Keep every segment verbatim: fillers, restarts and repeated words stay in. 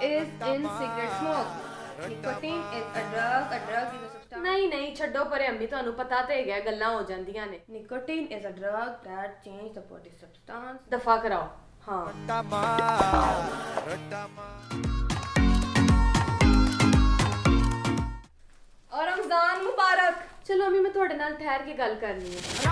is in cigarette smoke? Nicotine is a drug. A drug is a substance. नहीं नहीं छड्डो परे अम्मी ਤੁਹਾਨੂੰ ਪਤਾ ਤੇ ਹੈਗਾ ਗੱਲਾਂ ਹੋ ਜਾਂਦੀਆਂ ਨੇ। Nicotine is a drug that changes the body substance. दफा कराओ। हाँ। और रमजान मुबारक। चलो अम्मी मैं थोड़े नाल ठहर के गल करनी है।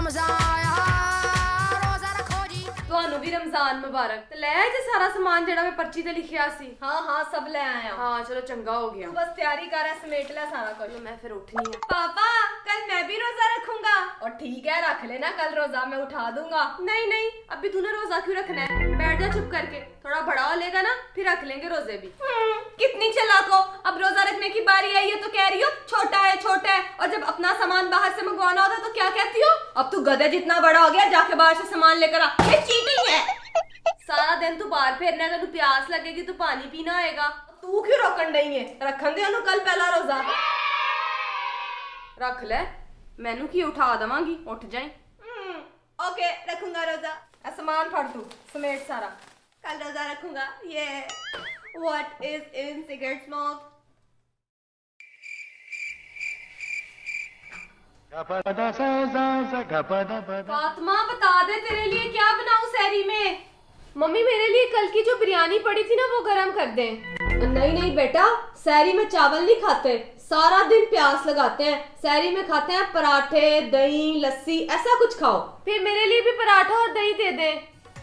ਤੁਹਾਨੂੰ ਵੀ रमजान मुबारक। ते ले जे सारा सामान जेड़ा मैं पर्ची ते लिखिया सी। हाँ हाँ सब ले आया। हाँ चलो चंगा हो गया। तू बस तैयारी कर है समेट ले सारा कुछ। मैं फिर उठनी है। पापा कल मैं भी रोजा रखूंगा। और ठीक है रख लेना कल रोजा मैं उठा दूंगा। नहीं नहीं अभी तूने रोजा क्यों रखना है? बैठ जा चुप करके। थोड़ा बड़ा हो लेगा ना फिर रख लेंगे रोजे भी। कितनी चालाक हो। अब रोजा रखने की बारी आई है तो कह रही हो छोटा है छोटा है, और जब अपना सामान बाहर से मंगवाना होता तो क्या कहती हो? अब तू गधे जितना बड़ा हो गया जाके बाहर से सामान लेकर आ। ये चीटिंग है। सारा दिन तू बाहर फेरना है, तेन प्यास लगेगी तो पानी पीना आएगा। तू क्यों रोकन नहीं है? रखन दे कल पहला रोजा। रख ले मैनू की उठा दवांगी उठ जाए। ओके रखूंगा रोजा। सामान फड़ तू समेट सारा। कल रोजा रखूंगा। ये what is in cigarette smoke? Fatima बता दे तेरे लिए क्या बनाऊं सहरी में? मम्मी मेरे लिए कल की जो बिरयानी पड़ी थी ना वो गरम कर दे। नहीं नहीं बेटा सहरी में चावल नहीं खाते, सारा दिन प्यास लगाते हैं। सहरी में खाते हैं पराठे दही लस्सी ऐसा कुछ खाओ। फिर मेरे लिए भी पराठा और दही दे दे।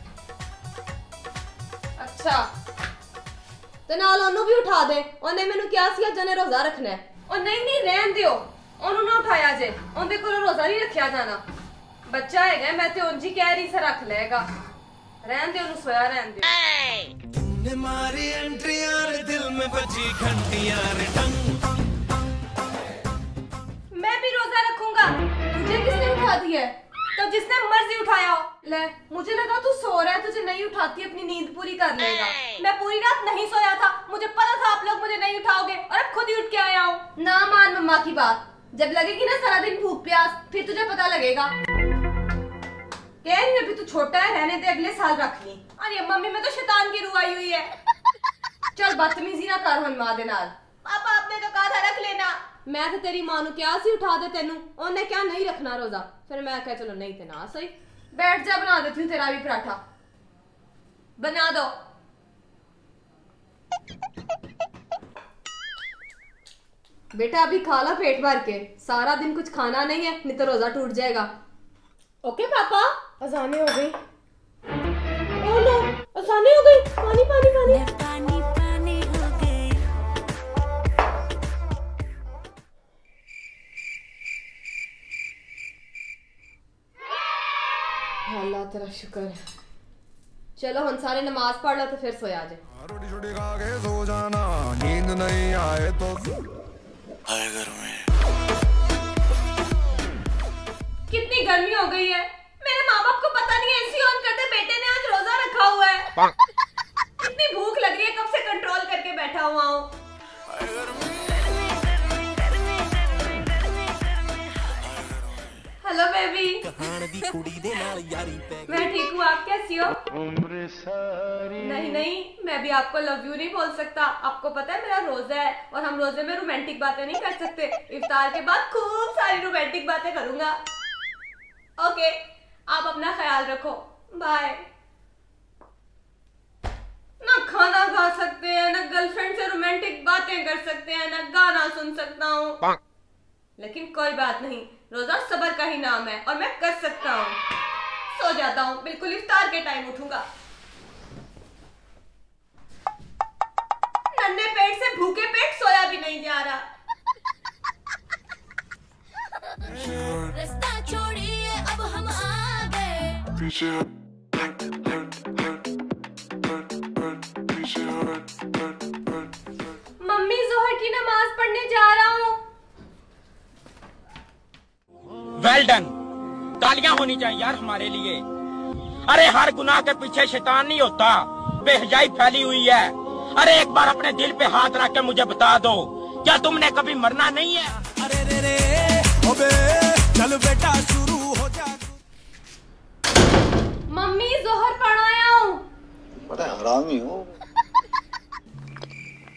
अच्छा तो नाल ओनू भी उठा दे। ओने मैनू क्या सी जने रोजा रखना है। और नहीं नहीं रहन दियो ओनू ना उठाया जे, ओंदे कोलों रोजा नहीं रखिया जाना। बच्चा है मैं तो उंजी कह रही से रख लेगा। रहन दे ओनू सोया रहन दे। तूने मारी एंट्रियां रे दिल में बजी घंटियां रे टंग। मैं भी रोजा रखूंगा। तुझे किसने उठा दिया है? तो जिसने मर्जी उठाया हो। ले मुझे लगा तू सो रहा है, तुझे नहीं उठाती अपनी नींद पूरी कर लेगा। मैं पूरी रात नहीं सोया था, मुझे पता था आप लोग मुझे नहीं उठाओगे और अब खुद ही उठ के आया हूँ। ना मान मम्मा की बात, जब लगेगी ना सारा दिन भूख प्यास फिर तुझे पता लगेगा। कह रही अभी तू छोटा है रहने दे अगले साल रख ली। अरे मम्मी में तो शैतान की रूह आई हुई है। चल बदतमीजी ना कर हन मां दे नाल। पापा आपने तो कहा था रख लेना। मैं तो तेरी मां नु क्या सी उठा दे तेनू, ओने क्या नहीं रखना रोजा। फिर मैं कहा चलो नहीं ते ना सही। बैठ जा बना देती हूँ तेरा भी पराठा। बना दो। बेटा अभी खा ला पेट भर के, सारा दिन कुछ खाना नहीं है नहीं तो रोजा टूट जाएगा। ओके पापा। अजाने हो गई। ओ नो अजाने हो गई। पानी पानी पानी पानी पानी हो गई। अल्लाह तेरा शुक्र है। चलो हम सारे नमाज पढ़ लो तो फिर सोया जाए। रोटी छोटी खा के सो जाना, नींद नहीं आए तो आए घर में। कितनी गर्मी हो गई है, मेरे माँ बाप को पता नहीं है एसी ऑन करते बेटे ने आज रोजा रखा हुआ है। कितनी भूख लग रही है कब से कंट्रोल करके बैठा हुआ हूँ। Hello baby. मैं ठीक हूँ, आप कैसी हो? नहीं नहीं मैं भी आपको लव यू नहीं बोल सकता। आपको पता है मेरा रोजा है और हम रोजे में रोमांटिक बातें नहीं कर सकते। इफ्तार के बाद खूब सारी रोमांटिक बातें करूंगा। ओके आप अपना ख्याल रखो, बाय। ना खाना खा सकते हैं, ना गर्लफ्रेंड से रोमांटिक बातें कर सकते हैं, ना गाना सुन सकता हूँ। लेकिन कोई बात नहीं, रोजा सबर का ही नाम है और मैं कर सकता हूँ। सो जाता हूँ, बिल्कुल इफ्तार के टाइम उठूंगा। नन्हे पेट से भूखे पेट सोया भी नहीं जा रहा। रास्ता छोड़िए अब हम आ गए। पीछे हट हट हट हट हट पीछे हट हट हट। मम्मी जोहर की नमाज पढ़ने जा रहा हूँ। वेल डन, तालियां होनी चाहिए यार हमारे लिए। अरे हर गुनाह के पीछे शैतान नहीं होता, बेहजाई फैली हुई है। अरे एक बार अपने दिल पे हाथ रख के मुझे बता दो, क्या तुमने कभी मरना नहीं है? अरे रे रे ओबे चल बेटा शुरू हो जा। मम्मी जोहर पढ़ाया हूँ। बड़ा हरामी हो।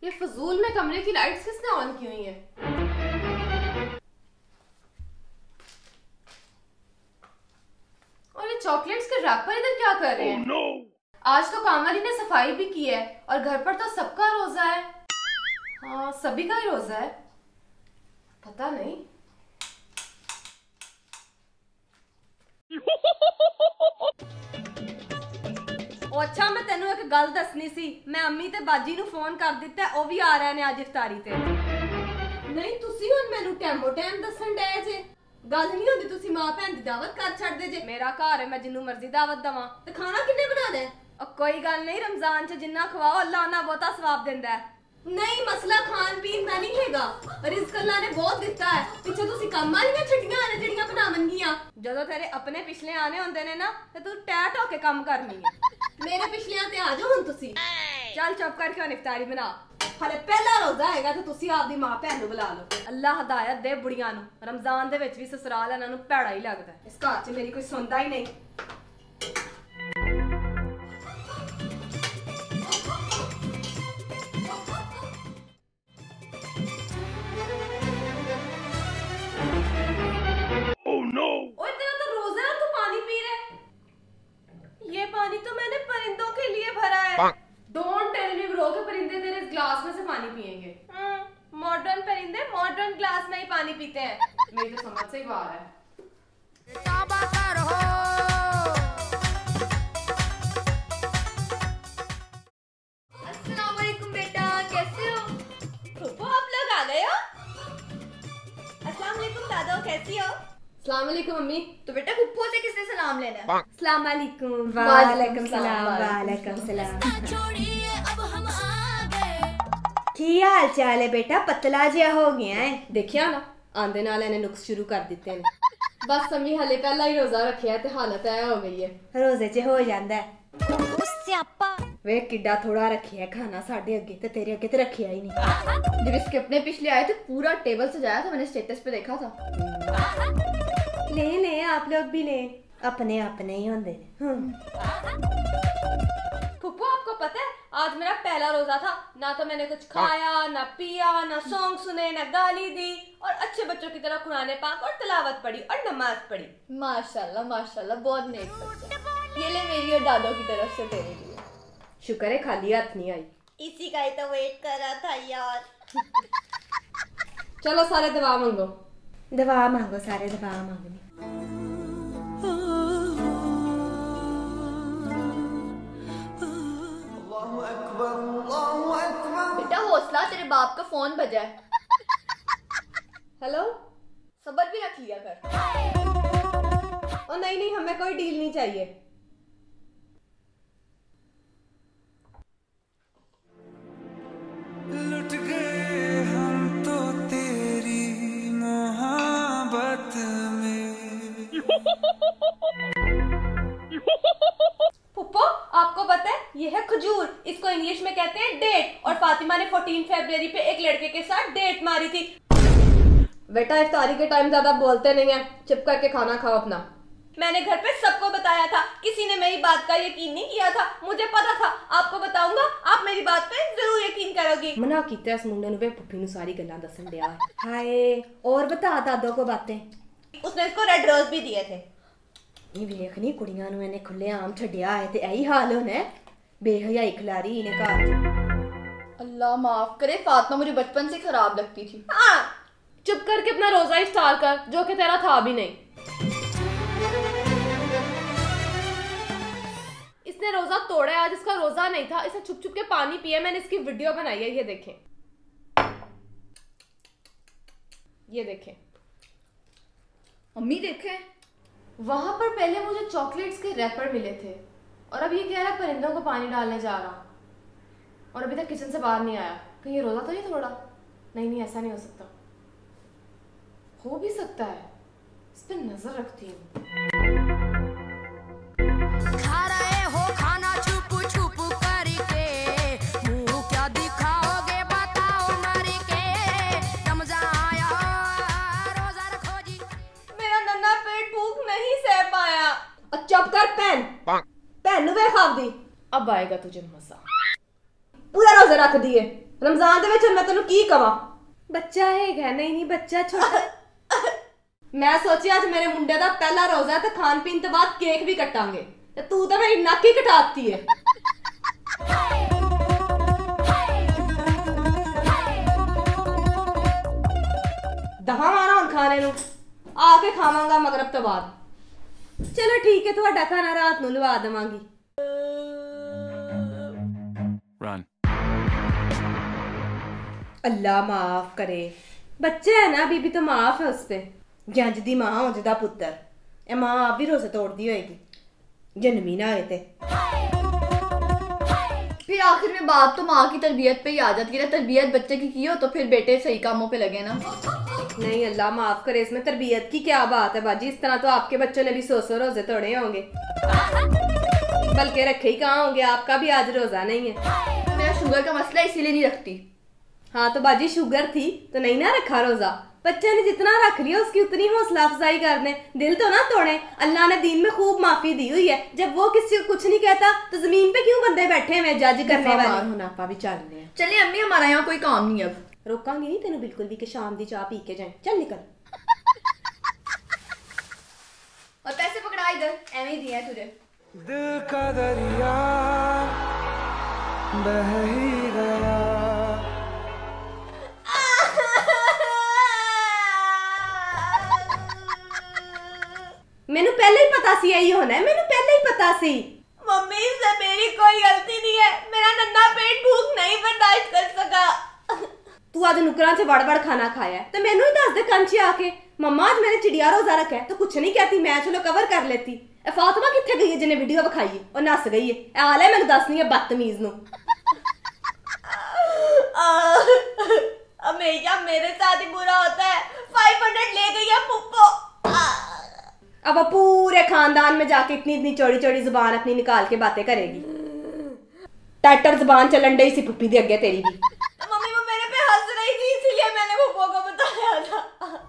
ये फजूल में कमरे की लाइट्स किसने ऑन की हुई हैं? और ये चॉकलेट्स के रैपर इधर क्या कर रहे हैं? oh, no. आज तो कामवाली ने सफाई भी की है और घर पर तो सबका रोजा है। हाँ, सभी का ही रोजा है, पता नहीं। अच्छा, मैं तेनू एक गल दसनी सी। मैं अम्मी ते बाजी नू फोन कर दिता, ओ भी आ रहे ने आज इफ्तारी ते। नहीं, तुसी हुण मैनू टाइमो टाइम दसन डे जे। गल नहीं होंदी, तुसी मां भैन दी दावत कर छड़ दे जे। मेरा घर है, मैं जिन्नू मर्जी दावत दवां। ते खाना किन्ने बना दे? और कोई गल नहीं, रमजान च जिन्ना खवाओ अल्लाह उन्ना बहुता सवाब दिंदा है। नहीं, मसला खान पीन का नहीं हैगा, रिज़्क अल्लाह ने बहुत दिता है। पिछे तुसी कम वालियां छड़ियां ने जेड़ियां बनावणगियां। जदों तेरे अपने पिछले आने होंदे ने ना, ते तू टैट होके काम करनी है। मेरे पिछलियां ते आ जाओ हुण तुसी। चल चुप करके हुण इफ्तारी बना। हले पहला रोजा हैगा ते तुसी आपदी मां भैन नू बुला लो। अल्लाह हदायत दे बुढ़ियां नू। रमजान दे विच वी ससुराल इन्हां नू भैड़ा ही लगदा है। इस घर च मेरी कोई सुनदा ही नहीं। Oh no! ओए, तेरा तो रोजा है और तू पानी पी रहा है। ये पानी तो मैंने परिंदों के लिए भरा है। डोंट टेल मी ब्रो के परिंदे तेरे इस ग्लास में से पानी पिएंगे। मॉडर्न परिंदे मॉडर्न ग्लास में ही पानी पीते हैं। मेरी तो समझ से ही बाहर है। अस्सलाम वालेकुम बेटा, कैसे हो? फूफो, आप लोग आ गए हो? अस्सलाम वालेकुम दादा, कैसी हो? अस्सलाम वालेकुम मम्मी। तो बेटा फूफो से किसने सलाम लेना है? अस्सलाम वालेकुम। वालेकुम सलाम। वालेकुम सलाम। की हाल चाल है बेटा? पतला जिहा हो गया है। देखिया ना, आंदे नाल इन्हें नुक्स शुरू कर दिते हैं। बस मम्मी, हले पहला ही रोजा रखिया ते हालत ऐ हो गई है। रोजे च हो जांदा है। वे किड्डा थोड़ा रखिया खाना साडे अगे, ते तेरे अगे ते रखिया ही नहीं। जब इसके अपने पिछले आए थे पूरा टेबल सजाया था, मैंने स्टेटस पे देखा था। ले ले, आप लोग भी ले, अपने अपने ही होंदे ने। फुप्पो, आपको पता है आज मेरा पहला रोजा था। ना तो मैंने कुछ खाया, ना पिया, ना सॉन्ग सुने, ना गाली दी, और अच्छे बच्चों की तरह कुरान पाक और तिलावत पढ़ी और नमाज पढ़ी। माशाल्लाह माशाल्लाह, बहुत नेक बच्चा। ये ले मेरी और दादों की तरफ से तेरे लिए। शुक्र है खाली हाथ नहीं आई। इसी का ही तो वेट कर रहा था यार। चलो सारे दुआ मांगो। दुआ मांगो सारे, दुआ मांगनी। बेटा हौसला, तेरे बाप का फोन बजा है। हेलो, सब्र भी रख लिया कर। ओ नहीं नहीं, हमें कोई डील नहीं चाहिए। लुट गए हम तो तेरी मोहब्बत में। फुप्पो, आपको पता है ये है खजूर, इसको इंग्लिश में कहते हैं डेट। और फातिमा ने चौदह फरवरी पे एक लड़के के साथ डेट मारी थी। बेटा इफ्तारी के टाइम ज्यादा बोलते नहीं है, चुप करके खाना खाओ अपना। मैंने घर पे सबको बताया था, किसी ने मेरी बात का यकीन नहीं किया था। मुझे पता था आपको बताऊंगा, आप मेरी बात पे जरूर यकीन करोगी। मना कीता इस मुंडे नु पुप्पी नु सारी गल्लां दसन दिया है। हाय, और बता दादो को बातें। उसने इसको रेड रोज भी दिए थे। ये वेखनी कुड़ियां नु इन्हें खुले आम छड्डिया है ते यही हाल होना है। बेहयाई खिलारी इन्हें घर। अल्लाह माफ करे, फातिमा मुझे बचपन से खराब लगती थी। हाँ, चुप करके अपना रोजा इफ्तार कर, जो कि तेरा था भी नहीं। इसने रोजा तोड़ा है, आज इसका रोजा नहीं था। इसने छुप छुप के पानी पिया, मैंने इसकी वीडियो बनाई है, ये देखें, ये देखें। अम्मी देखें, वहां पर पहले मुझे चॉकलेट्स के रैपर मिले थे और अब ये कह रहा है परिंदों को पानी डालने जा रहा, और अभी तक किचन से बाहर नहीं आया। कहीं ये रोजा तो नहीं तोड़ा? नहीं नहीं, ऐसा नहीं हो सकता। हो भी सकता है, इस पे नजर रखती हूँ। खा रहे हो खाना छुप छुप करके, मुंह क्या दिखाओगे बताओ मर के। रमजान आया, रोजा रखो जी। मेरा नन्हा पेट भूख नहीं सह पाया। चुप कर पैन, पैन नु वे खाव दी। अब आएगा तुझे मजा। पूरा रोजा रख दिए। रमजान दे विच मैं तेनू की कवां? बच्चा है नहीं नहीं बच्चा छोटा। मैं सोची आज मेरे मुंडे दा पहला रोजा है ते खान पीन तो बाद केक भी कटांगे ते तू तो मेरी नक ही कटाती है। दहा मारा हुण खाने नू आके खावांगा मगरब तो बाद। चलो ठीक है तुहाडा खाना रात नू लवा देवांगी। Run. अल्लाह माफ करे, बच्चे है ना अभी भी तो माफ है उस पे। जंज दी मां उजदा पुत्र, ए मां आप भी रोजे तोड़ती होएगी जन्मी ना आए थे। फिर आखिर में बात तो माँ की तरबियत पे ही आ जाती है। तरबियत बच्चे की की हो तो फिर बेटे सही कामों पे लगे ना। नहीं अल्लाह माफ करे, इसमें तरबियत की क्या बात है बाजी। इस तरह तो आपके बच्चों ने भी सौ सौ रोजे तोड़े होंगे, बल्कि रखे ही कहाँ होंगे। आपका भी आज रोजा नहीं है। मेरा शुगर का मसला इसीलिए नहीं रखती। हाँ तो बाजी शुगर थी तो नहीं ना रखा रोजा। बच्चे ने जितना रख लिया उसकी उतनी हौसला अफजाई कर दे, दिल तो ना तोड़े। अल्लाह ने दीन में खूब माफी दी हुई है। जब वो किसी को कुछ नहीं कहता तो जमीन पे क्यों बंदे बैठे हुए जज करने वाले। होना आपा भी चलने हैं। चलिए अम्मी हमारा यहाँ कोई काम नहीं, अब रोकांगी नहीं तेनू बिल्कुल भी कि शाम दी चाह पी के जाए। चल निकल। और पैसे पकड़ा इधर, एवं ही दिए तुझे। दिल का दरिया बह ही गया। मैनू पहले ही पता सी यही होना है, मैनू पहले ही पता सी। मम्मी से मेरी कोई गलती नहीं है, मेरा नन्हा पेट भूख नहीं बर्दाश्त कर सका। तू आज नुकरां से बड़ बड़ खाना खाया है तो मैनू ही दस दे कंचे आके मम्मा आज मैंने चिड़िया रोजा रखा है तो कुछ नहीं कहती, मैं चलो कवर कर लेती। ए फातिमा किथे गई है जिन्हें वीडियो दिखाई है और नस गई है। ए हाल है मैनू दसनी है बदतमीज नू। हमेशा मेरे साथ ही बुरा होता है। फाइव हंड्रेड ले गई है पुप्पो। अब वो पूरे खानदान में जाके इतनी इतनी चौड़ी चौड़ी जुबान अपनी निकाल के बातें करेगी। टैटर जुबान चलन डई सी पुप्पी दे अगे तेरी भी। तो मम्मी वो मेरे पे हंस रही थी इसलिए मैंने पुप्पो को बताया था।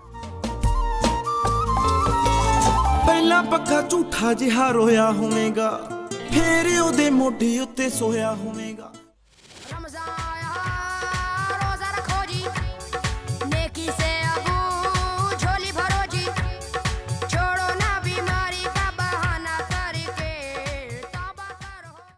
पहला पक्का झूठा जिहा रोया होवेगा, फेर ओदे मोढे उत्ते सोया होवेगा।